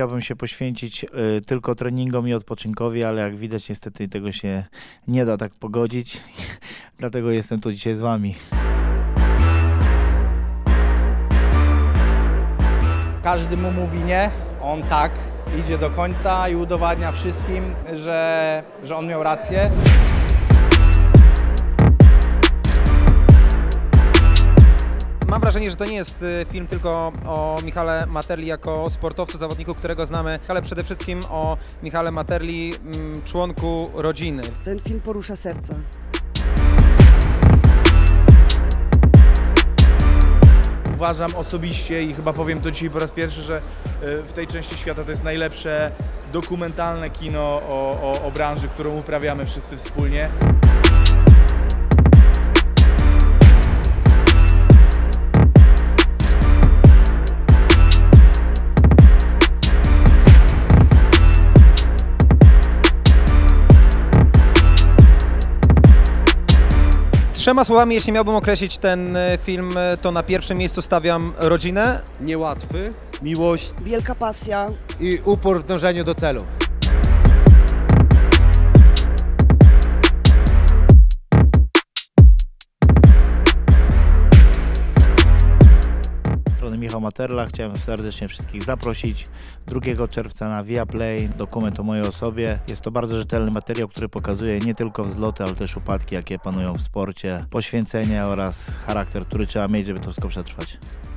chciałbym się poświęcić tylko treningom i odpoczynkowi, ale jak widać niestety tego się nie da tak pogodzić, dlatego jestem tu dzisiaj z wami. Każdy mu mówi nie, on tak, idzie do końca i udowadnia wszystkim, że on miał rację. Mam wrażenie, że to nie jest film tylko o Michale Materli jako sportowcu, zawodniku, którego znamy, ale przede wszystkim o Michale Materli, członku rodziny. Ten film porusza serca. Uważam osobiście i chyba powiem to dzisiaj po raz pierwszy, że w tej części świata to jest najlepsze dokumentalne kino o branży, którą uprawiamy wszyscy wspólnie. Trzema słowami, jeśli miałbym określić ten film, to na pierwszym miejscu stawiam rodzinę. Niełatwy, miłość Wielka pasja. i upór w dążeniu do celu. Strony Michał Materla, chciałem serdecznie wszystkich zaprosić 2 czerwca na Viaplay, dokument o mojej osobie. Jest to bardzo rzetelny materiał, który pokazuje nie tylko wzloty, ale też upadki, jakie panują w sporcie, poświęcenie oraz charakter, który trzeba mieć, żeby to wszystko przetrwać.